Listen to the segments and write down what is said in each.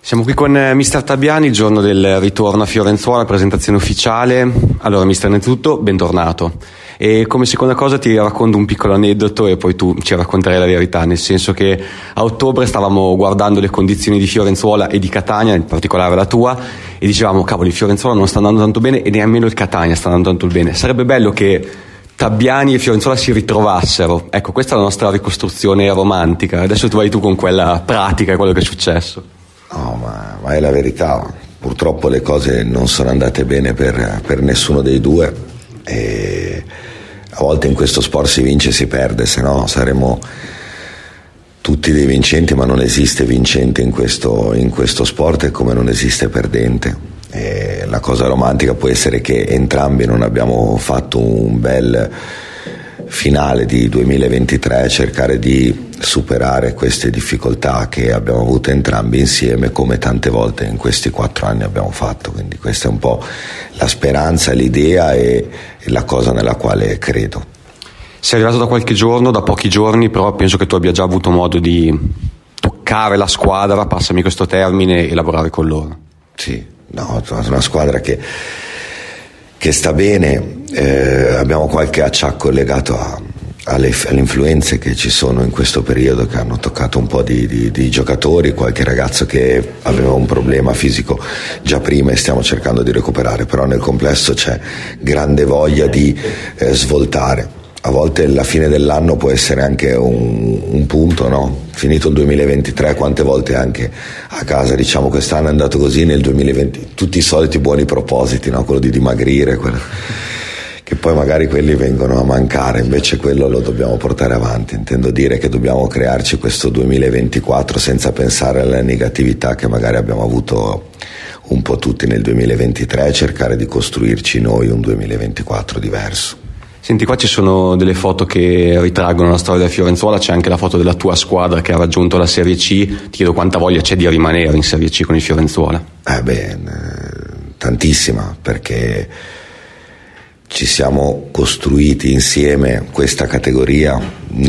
Siamo qui con Mister Tabiani, il giorno del ritorno a Fiorenzuola, presentazione ufficiale. Allora, Mister, innanzitutto, bentornato. E come seconda cosa ti racconto un piccolo aneddoto e poi tu ci racconterai la verità, nel senso che a ottobre stavamo guardando le condizioni di Fiorenzuola e di Catania, in particolare la tua, e dicevamo, cavolo, il Fiorenzuola non sta andando tanto bene e nemmeno il Catania sta andando tanto bene. Sarebbe bello che Tabiani e Fiorenzuola si ritrovassero. Ecco, questa è la nostra ricostruzione romantica. Adesso tu vai tu con quella pratica, quello che è successo. No, ma è la verità. Purtroppo le cose non sono andate bene per nessuno dei due, e a volte in questo sport si vince e si perde, se no saremmo tutti dei vincenti, ma non esiste vincente in questo sport, come non esiste perdente. E la cosa romantica può essere che entrambi non abbiamo fatto un bel finale di 2023, cercare di superare queste difficoltà che abbiamo avuto entrambi insieme, come tante volte in questi 4 anni abbiamo fatto. Quindi questa è un po' la speranza, l'idea e la cosa nella quale credo. Sei arrivato da qualche giorno, da pochi giorni, però penso che tu abbia già avuto modo di toccare la squadra, passami questo termine, e lavorare con loro. Sì, no, è una squadra che sta bene. Abbiamo qualche acciacco legato alle influenze che ci sono in questo periodo, che hanno toccato un po' di giocatori, qualche ragazzo che aveva un problema fisico già prima e stiamo cercando di recuperare, però nel complesso c'è grande voglia di svoltare. A volte la fine dell'anno può essere anche un punto, no? Finito il 2023, quante volte anche a casa diciamo quest'anno è andato così, nel 2020 tutti i soliti buoni propositi, no? Quello di dimagrire, che poi magari quelli vengono a mancare, invece quello lo dobbiamo portare avanti. Intendo dire che dobbiamo crearci questo 2024 senza pensare alla negatività che magari abbiamo avuto un po' tutti nel 2023 e cercare di costruirci noi un 2024 diverso. Senti, qua ci sono delle foto che ritraggono la storia del Fiorenzuola, c'è anche la foto della tua squadra che ha raggiunto la Serie C. Ti chiedo quanta voglia c'è di rimanere in Serie C con il Fiorenzuola. Tantissima, perché ci siamo costruiti insieme questa categoria,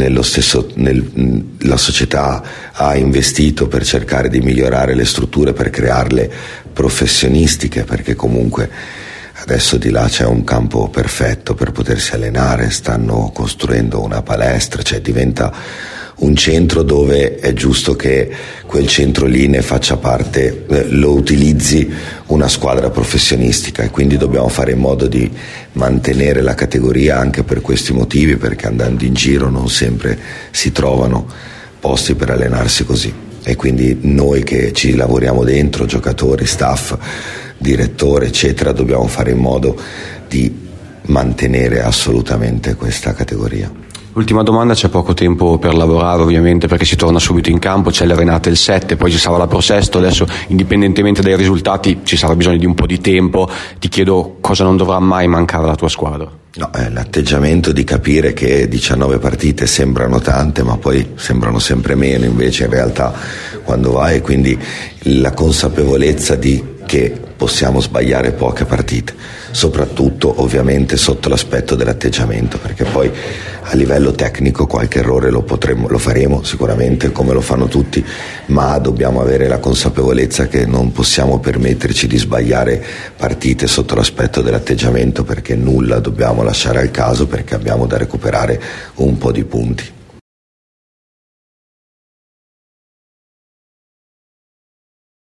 la società ha investito per cercare di migliorare le strutture, per crearle professionistiche, perché comunque adesso di là c'è un campo perfetto per potersi allenare, stanno costruendo una palestra, cioè diventa un centro dove è giusto che quel centro lì ne faccia parte, lo utilizzi una squadra professionistica, e quindi dobbiamo fare in modo di mantenere la categoria anche per questi motivi, perché andando in giro non sempre si trovano posti per allenarsi così, e quindi noi che ci lavoriamo dentro, giocatori, staff, direttore eccetera, dobbiamo fare in modo di mantenere assolutamente questa categoria. Ultima domanda, c'è poco tempo per lavorare ovviamente perché si torna subito in campo, c'è l'Arenate il 7, poi ci sarà la Pro Sesto, adesso indipendentemente dai risultati ci sarà bisogno di un po' di tempo. Ti chiedo cosa non dovrà mai mancare alla tua squadra. No, è l'atteggiamento di capire che 19 partite sembrano tante ma poi sembrano sempre meno invece in realtà quando vai, e quindi la consapevolezza di che possiamo sbagliare poche partite, soprattutto ovviamente sotto l'aspetto dell'atteggiamento, perché poi a livello tecnico qualche errore lo faremo sicuramente come lo fanno tutti, ma dobbiamo avere la consapevolezza che non possiamo permetterci di sbagliare partite sotto l'aspetto dell'atteggiamento, perché nulla dobbiamo lasciare al caso, perché abbiamo da recuperare un po' di punti.